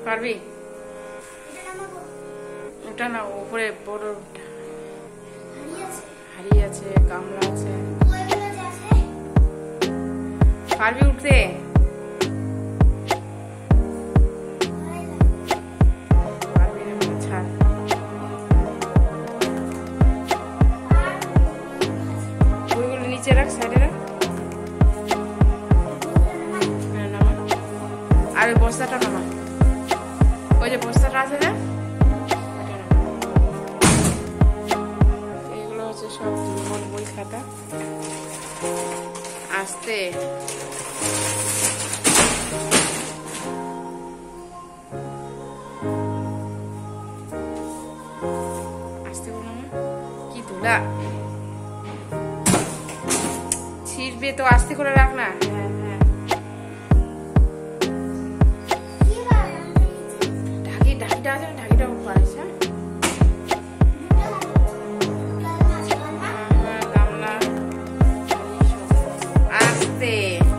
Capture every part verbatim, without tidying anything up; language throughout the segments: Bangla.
পারবি? ওটা না, উপরে বড় হাড়ি আছে, গামলা আছে। পারবি উঠতে? পারবি না, ছাড়। ওইগুলো নিচে রাখ, সাইডে রাখ। আর ওই বস্তাটা নামা, ওই যে বস্তাটা আছে না, এগুলো হচ্ছে সব বই খাতা। আস্তে আস্তে বলো না, কি ধুলা ছিড়বে তো, আস্তে করে রাখ না। হ্যাঁ হ্যাঁ, ঢাকি ঢাকিটা আছে না, ঢাকিটা পারিস। হ্যাঁ গামলা, আস্তে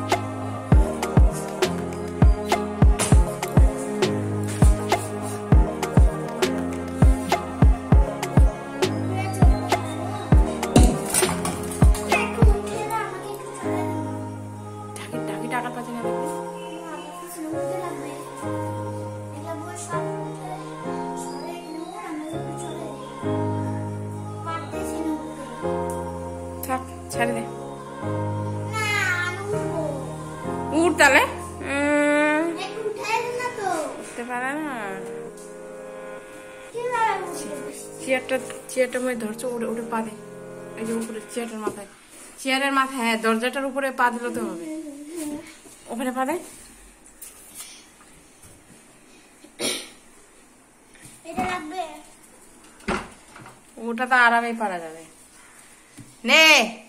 টাকা পাচ্ছি না। থাক, ছেড়ে দে। উঠ তাহলে, উঠতে পারে না। চেয়ারটা চেয়ারটার মধ্যে ধরছো, উঠে উঠে পা দে। এই যে উপরে চেয়ারটার মাথায়, চেয়ারের মাথায়, হ্যাঁ দরজাটার উপরে পা দিলে তো হবে। ওখানে পা দে। ওটা তো আরামেই পারা যাবে। নে